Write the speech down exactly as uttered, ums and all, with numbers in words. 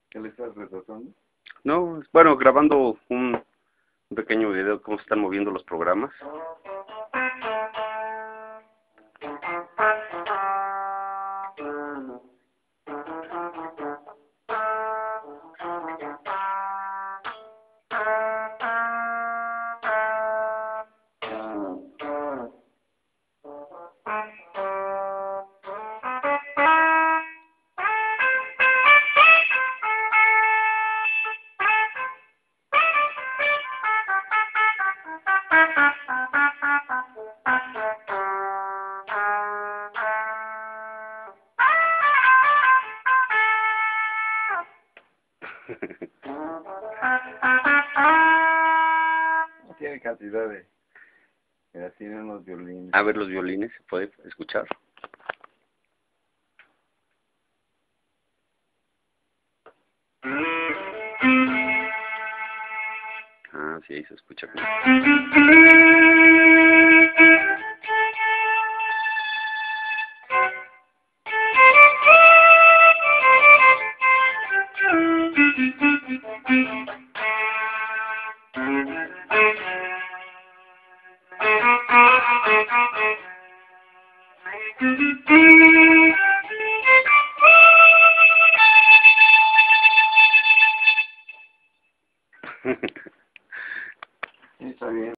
¿Qué le estás retratando? No, bueno, grabando un, un pequeño video de cómo se están moviendo los programas. No tiene cantidad de... Mira, tienen unos violines. A ver los violines, ¿se puede escuchar? Ah, sí, ahí se escucha.